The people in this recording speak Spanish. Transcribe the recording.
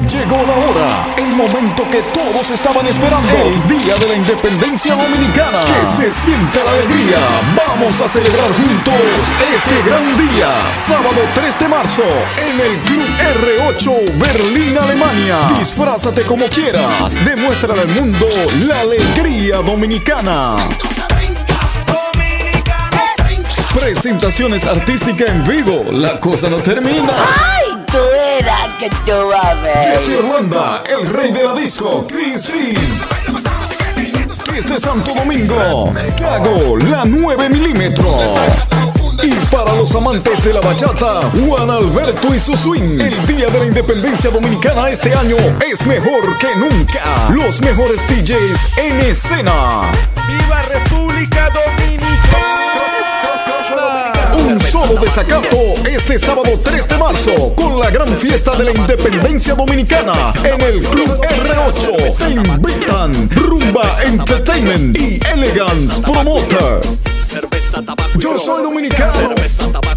Llegó la hora, el momento que todos estaban esperando. El Día de la Independencia Dominicana. Que se siente la alegría. Vamos a celebrar juntos este gran día. Sábado 3 de marzo, en el Club R8, Berlín, Alemania. Disfrázate como quieras. Demuéstrale al mundo la alegría dominicana. Presentaciones artísticas en vivo. La cosa no termina. ¡Ay! Tú eras que tú vas a ver. Desde Irlanda, el rey de la disco, Chris B. Desde Santo Domingo, Cago, la 9 milímetros. Y para los amantes de la bachata, Juan Alberto y su swing. El Día de la Independencia Dominicana este año es mejor que nunca. Los mejores DJs en escena. ¡Viva República Dominicana! Un solo desacato este sábado 3 de marzo con la gran fiesta de la Independencia Dominicana en el Club R8. Te invitan Rumba Entertainment y Elegance Promoters. Yo soy dominicano.